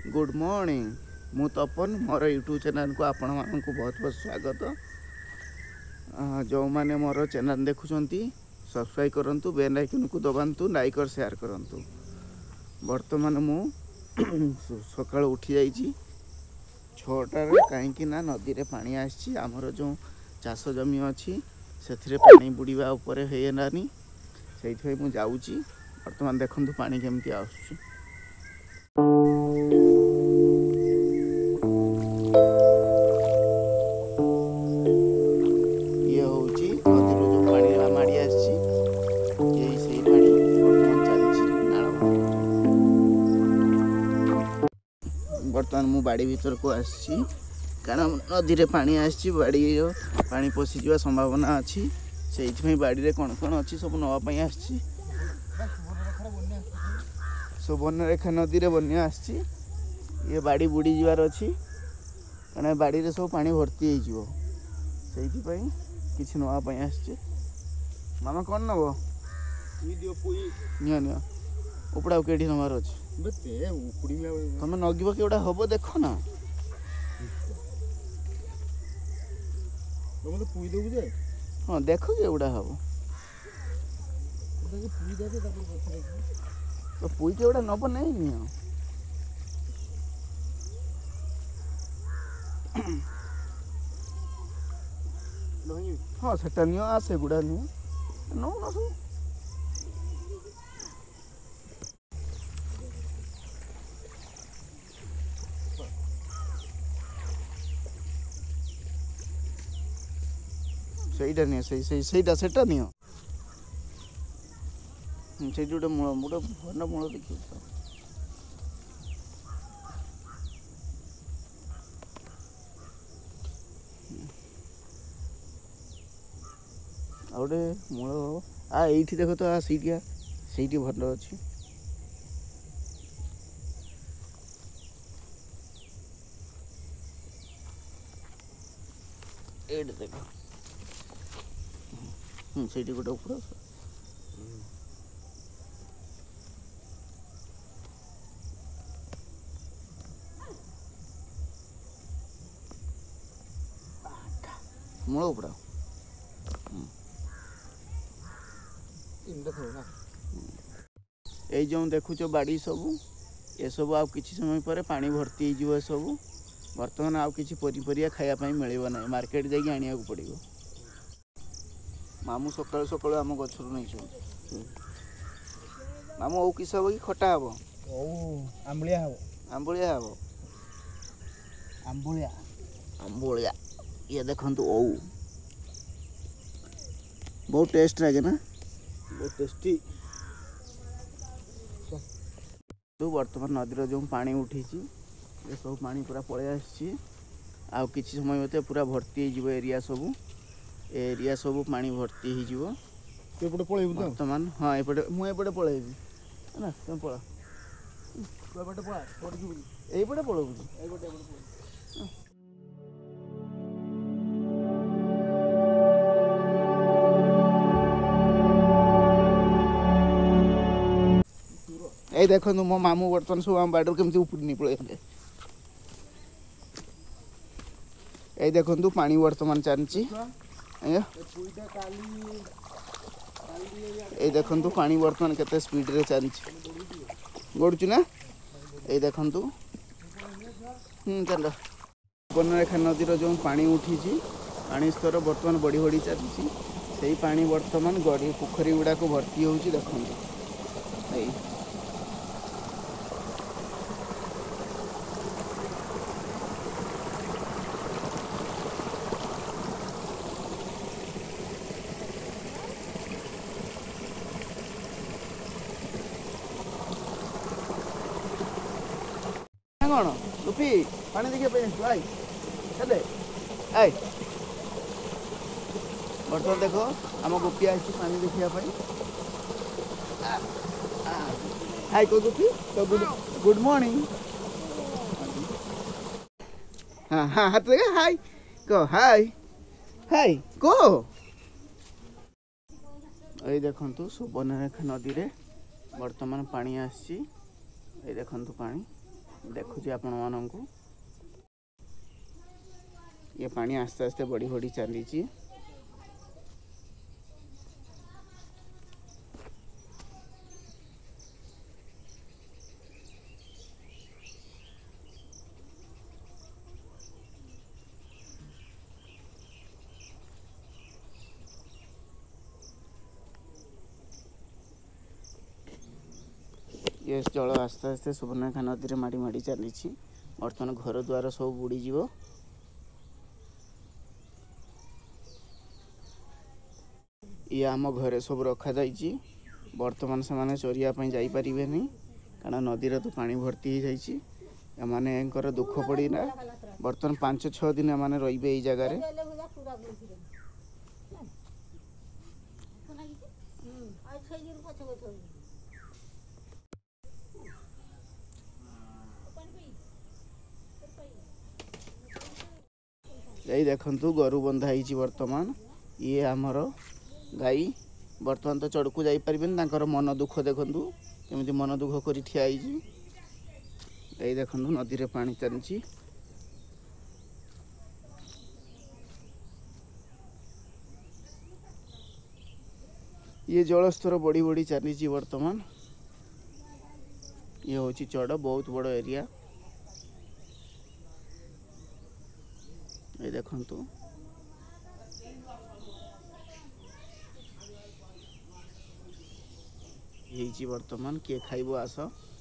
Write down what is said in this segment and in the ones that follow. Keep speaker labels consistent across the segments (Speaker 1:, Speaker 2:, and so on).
Speaker 1: Good morning. मु तपन मोर YouTube channel को आपण मानक बहुत बहुत स्वागत। जो मैंने मोर चैनल देखुंट सब्सक्राइब करूँ, बेल आइकन को दबातु, लाइक और शेयर करूँ। बर्तमान मु सकाल उठी जाइए 6टार कहीं नदी में पानी आसी आमर जो चाष जमी अच्छी से पानी बुड़वा उपर होनी से मुझे जाऊँगी। बर्तमान देखु पानी केमती आसुची। ये हूँ नदी जो पानी माड़ी आसी से पानी बर्तमान चलती नाल। बर्तमान मु बाड़ी भीतर को आसी कारण नदी में पानी आसी बाड़ी पानी पशिजा संभावना अच्छी से बाड़ी में कौन कौन अच्छी सब नापी आसी। सुवर्णरेखा नदी में बन्या आसी ये बाड़ी बुड़ी जीवार अच्छी कारण बाड़ी में सब पानी भर्ती हो किसी नापी आसी। मामा कौन नब नि उपड़ा कई नबार अच्छे तुम नगीब कि हम देख ना हाँ देख कि एगुड़ा हम तो पुई के एगुड़ा नब नहीं नि हाँ सेटा नि आसे गुड़ा नि नौ न सब ସେଇଟା ନିଅ ସେଇଟା ସେଟା ନିଅ ସେଇଠି ଗୋଟେ ମୂଳ ଭଲ ମୂଳ ଦେଖିବ ତ। ଆଉ ଗୋଟେ ମୂଳ ଏଇଠି ଦେଖ ତ ସେଇଠି ଭଲ ଅଛି। ଏଇଠି ଦେଖ ସେଇଠି ଗୋଟେ ଉପର ମୂଳ ଉପଡ଼ା এই जो देखुच बाड़ी सबू ये सब आ किसी समय पर पानी भर्ती हो सब। बर्तमान आउ किसी पनीपरिया खायापाई मिल ना मार्केट जाकि आने को पड़ो। मामू सकालू सकालू आम गचर नहीं मामू ओ किस हम कि खटा हम
Speaker 2: आंबलिया हम
Speaker 1: आंबलिया हम
Speaker 2: आंबलिया
Speaker 1: आंबलिया ये देखु ओ बहुत टेस्ट लगे ना बहुत टेस्टी। तो बर्तमान नदी जो पानी उठी ये सब पानी पूरा पलि आसी आ किसी समय मत पूरा भर्ती हो एरिया सब एरिया सब पानी भर्ती हो बर्तमान। हाँ एपटे मुझे पलैबी ना तुम पला यहीपटे पलौबी ये देखो मो मामू बर्तमान सब आम बाड़ी केमती उपड़ी पलैले। ये देखो पानी बर्तमान चलती ये देखु पानी बर्तमान केते स्पीड रे चलती गड़ुचु ना ये देखु चल। सुवर्णरेखा नदीर जो पानी उठी पानी स्तर बर्तमान बढ़ी बढ़ी चलती से पानी बर्तमान गड़ी पोखरी गुड़ाक भर्ती हो देखु। कौन लुपी पानी देखिए आई चले आई बर्तमान देख आम गोपी आई पानी देखा हाय को गोपी तो गुड मॉर्निंग। हाँ हाँ हाथ देख हाय कह हाय हाय कह ये देखु सुवर्णरेखा नदी रे बर्तमान पानी आसी देखु पानी देखुची आपण माननकु ये पानी आस्ते आस्ते बढ़ी बढ़ी चली। ये जल आस्ते आस्ते सुवर्णरेखा नदी में माड़ी माड़ी चली। बर्तमान घर द्वार सब बुड़ीज। ये आम घरे सब रखा जाइए। बर्तमान से माने चरियापाई जापारे नहीं कारण नदी तो पानी भर्ती हो जाने दुख पड़ना। बर्तमान 5-6 दिन एम रे ये जगार यही देखु गोरु बंधा ही। बर्तमान ये आमर गाई बर्तमान तो चढ़कू जापारे मन दुख देखु केमी मन दुख कर ठिया। यही देखु नदी रे पानी चली। ये जलस्तर बढ़ी बढ़ी चली। बर्तमान ये हूँ चढ़ बहुत बड़ एरिया। ये देखु ये बर्तमान किए खाइब आस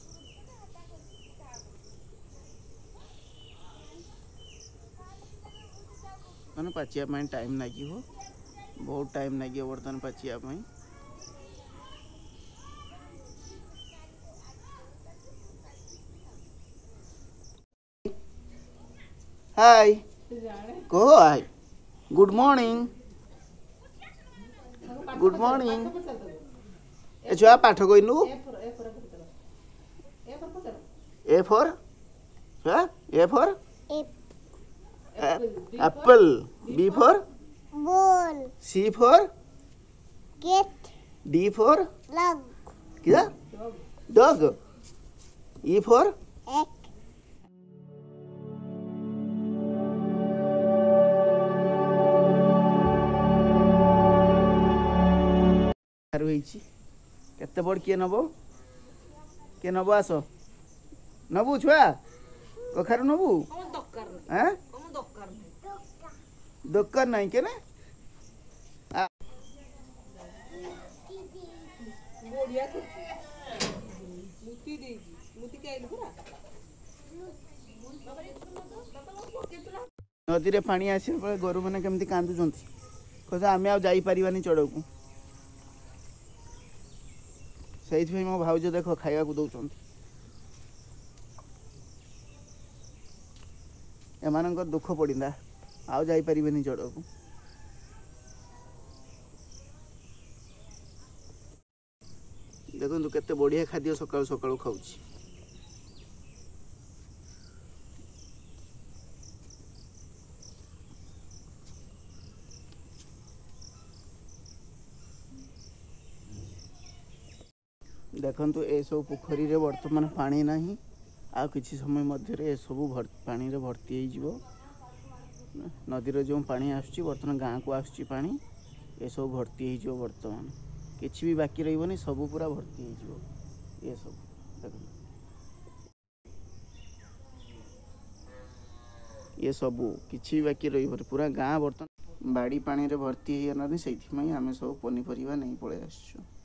Speaker 1: मैंने पाचिया टाइम लगे बहुत टाइम लगे बर्तमान पाचिया। हाय कहो hi good morning good morning. ए छुआ पाठ कहनु ए फॉर छुआ A for apple B for
Speaker 3: ball
Speaker 1: C for
Speaker 3: gate
Speaker 1: D for
Speaker 3: लग
Speaker 1: क्या डॉग ई फॉर
Speaker 3: एक
Speaker 1: केते बड़ किए नब किए नब आस नबू छुआ कखारू नबू दरकार नहीं के नदी रे पानी आस गोरु मैंने केमती कांदुंट कह आम आईपारानी चढ़ को से मो भाउज देख खाया दौरान एम दुख पड़ा आउ जापारे चढ़ को देखो केते बढ़िया खाद्य सकाळु सकाळु खाऊची। देखंतु ए सब पोखरी रे वर्तमान पानी नहीं आ किछि समय मध्य सब पानी रे भर्ती हो नदी रो जो पानी आसुची वर्तमान गाँ को आसुची पानी ए सब भर्ती हो वर्तमान किछि भी बाकी रहिबनी सब पूरा भर्ती हो ये सब देखो ये सब किछि भी बाकी रहिबनी पूरा गाँ वर्तमान बाड़ी पानी रे भर्ती हो गलानी सेइथि मई आमे सब पनीपरिया नहीं पळे आसछु।